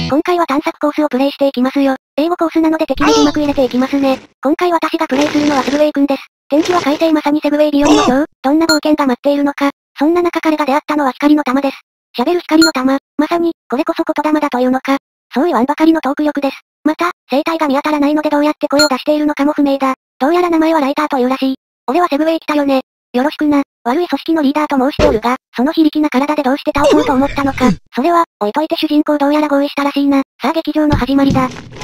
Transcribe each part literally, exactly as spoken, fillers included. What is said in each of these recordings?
今回は探索コースをプレイしていきますよ。英語コースなので適宜うまく入れていきますね。今回私がプレイするのはセグウェイくんです。天気は快晴まさにセグウェイ日和の今日、どんな冒険が待っているのか。そんな中彼が出会ったのは光の玉です。喋る光の玉、まさに、これこそ言霊だというのか。そう言わんばかりのトーク力です。また、生態が見当たらないのでどうやって声を出しているのかも不明だ。どうやら名前はライターというらしい。俺はセグウェイ来たよね。よろしくな。悪い組織のリーダーと申しておるが、その非力な体でどうして倒そうと思ったのか。それは、置いといて主人公どうやら合意したらしいな。さあ劇場の始まりだ。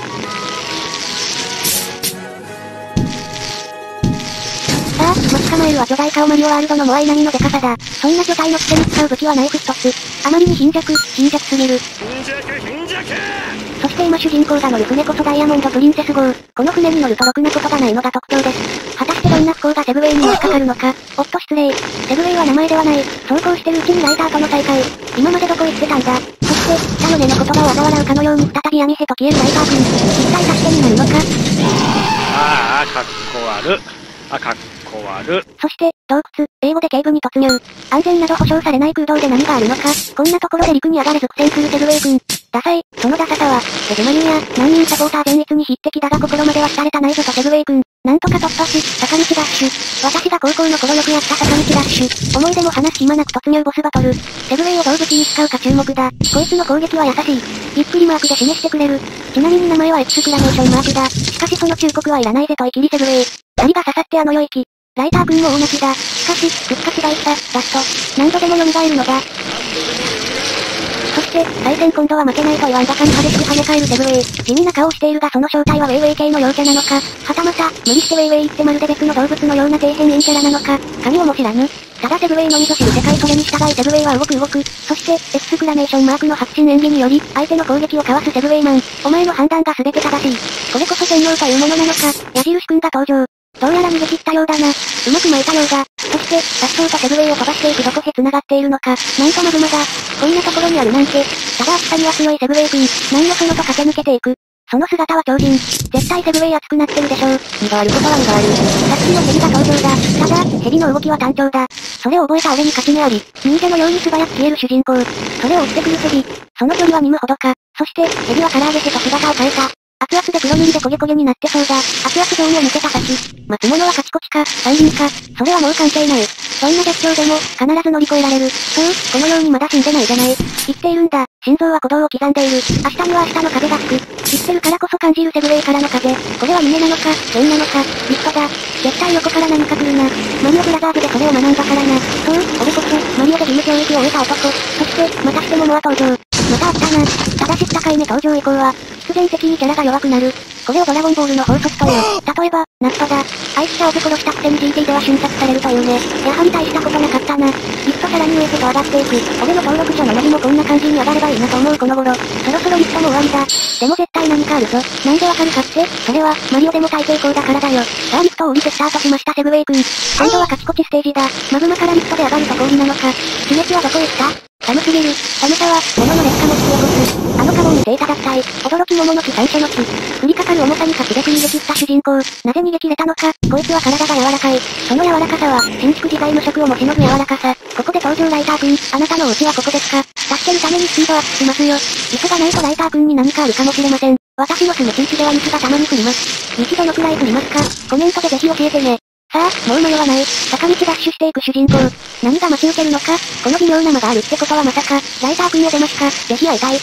さあ、待ち構えるは巨大顔マリオワールドのモアイ並みのデカさだ。そんな巨体のくせに使う武器はナイフ一つ。あまりに貧弱、貧弱すぎる。 貧弱貧弱そして今主人公が乗る船こそダイヤモンドプリンセス号。この船に乗るとろくなことがないのが特徴です。果たしてどんな不幸がセグウェイにはかかるのか。おっと失礼。セグウェイは名前ではない。走行してるうちにライターとの再会。今までどこ行ってたんだ。そして、来たよねの言葉を嘲笑うかのように再び闇へと消えるライター君。一体助けになるのか。 ああ、かっこ悪。あ、かっこ悪。 そして、洞窟、英語で警部に突入。安全など保証されない空洞で何があるのか。こんなところで陸に上がれ続戦するセグウェイ君。ダサい、そのダサさは、セグマリューや、難民サポーター全逸に匹敵だが心までは廃れたないぞとセグウェイ君。なんとか突破し、坂道ダッシュ。私が高校の頃よくやった坂道ダッシュ。思い出も話す暇なく突入ボスバトル。セグウェイをどう武器に使うか注目だ。こいつの攻撃は優しい。びっくりマークで示してくれる。ちなみに名前はエクスクラメーションマークだ。しかしその忠告はいらないぜと言い切りセグウェイ。針が刺さってあの領域。ライター君も大泣きだ。しかし、復活大事だ、ラスト。何度でも蘇るのだ。そして、対戦今度は負けないと言わんばかり激しく跳ね返るセグウェイ。地味な顔をしているがその正体はウェイウェイ系の陽キャなのか。はたまた、無理してウェイウェイってまるで別の動物のような底辺陰キャラなのか。神をも知らぬ。ただセグウェイのみぞ知る世界それに従いセグウェイは動く動く。そして、エクスクラメーションマークの発信演技により、相手の攻撃をかわすセグウェイマン。お前の判断が全て正しい。これこそ洗脳というものなのか。矢印くんが登場。どうやら逃げ切ったようだな。うまく巻いたようだ。そして、さっそうとセグウェイを飛ばしていくどこへ繋がっているのか。なんとマグマだ。こんなところにあるなんて。ただ暑さには強いセグウェイ君。なんよそのと駆け抜けていく。その姿は超人。絶対セグウェイ熱くなってるでしょう。身があることは身がある。さっきのヘビが登場だ。ただ、ヘビの動きは単調だ。それを覚えた俺に勝ち目あり。忍者のように素早く消える主人公。それを追ってくるヘビ。その距離は見むほどか。そして、ヘビは唐揚げへと姿を変えた。熱々で黒塗りで焦げ焦げになってそうだ。熱々ゾーンを抜けた先。待つ者はカチコチか、三輪か、それはもう関係ない。どんな絶叫でも、必ず乗り越えられる。そう、このようにまだ死んでないじゃない。言っているんだ。心臓は鼓動を刻んでいる。明日には明日の風が吹く。知ってるからこそ感じるセグウェイからの風。これは夢なのか、幻なのか、リストだ。絶対横から何か来るな。マリオブラザーズでそれを学んだからな。そう、俺こそ、マリオで義務教育を終えた男。そして、またしてもモア登場。またあったな。ただし高い目登場以降は、必然的にキャラが弱くなる。これをドラゴンボールの法則という。例えば、ナットだ。あいつ者をぶ殺したくせに ジーティー では瞬殺されるというね。やはり大したことなかったな。リフトさらに上へと上がっていく。俺の登録者のナビもこんな感じに上がればいいなと思うこの頃。そろそろリフトも終わりだ。でも絶対何かあるぞ。なんでわかるかって、それは、マリオでも大抵こうだからだよ。さあリフトを降りてスタートしましたセグウェイ君。今度はカチコチステージだ。マグマからリフトで上がると氷なのか。刺激はどこへ行った寒すぎる。寒さは、物の劣化も引き起こす。あのカモン見ていただきたい。驚き桃の木最初の木。降りかかる重さに勝ちで逃げ切った主人公。なぜ逃げ切れたのか。こいつは体が柔らかい。その柔らかさは、新築時代の食をもしのぐ柔らかさ。ここで登場ライター君。あなたのお家はここですか。助けるためにスピードアップしますよ。急がないとライター君に何かあるかもしれません。私の住む地域では雪がたまに降ります。雪どのくらい降りますか。コメントでぜひ教えてね。さあ、もう迷わない。坂道ダッシュしていく主人公。何が待ち受けるのか。この微妙な間があるってことはまさか、ライター君を出ますか。ぜひ会いたい。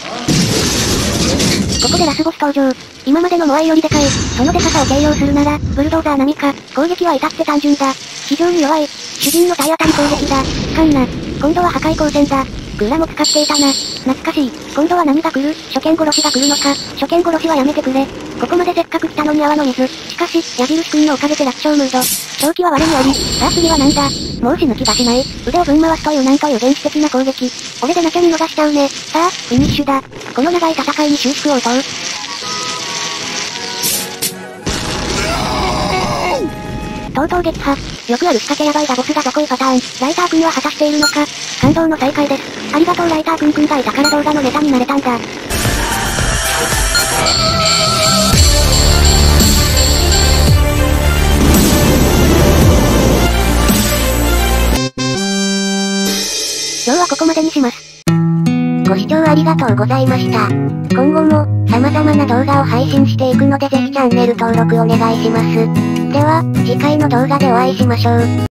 ここでラスボス登場。今までのモアイよりでかい。そのデカさを形容するなら、ブルドーザー並みか。攻撃は至って単純だ。非常に弱い。主人の体当たり攻撃だ。いかんな。今度は破壊光線だ。クーラも使っていたな。懐かしい。今度は何が来る？初見殺しが来るのか。初見殺しはやめてくれ。ここまでせっかく来たのに泡の水。しかし、矢印くんのおかげで楽勝ムード。正気は我にあり。さあ次は何だ。もう死ぬ気がしない。腕をぶん回すというなんという原始的な攻撃。俺でなきゃ見逃しちゃうね。さあ、フィニッシュだ。この長い戦いに収縮を問う。とうとう撃破。よくある仕掛けやばいがボスがどこいパターン。ライター君は果たしているのか。感動の再会です。ありがとうライター君君がいたから動画のネタになれたんだ。今日はここまでにします。 ご視聴ありがとうございました。今後も、様々な動画を配信していくのでぜひチャンネル登録お願いします。では、次回の動画でお会いしましょう。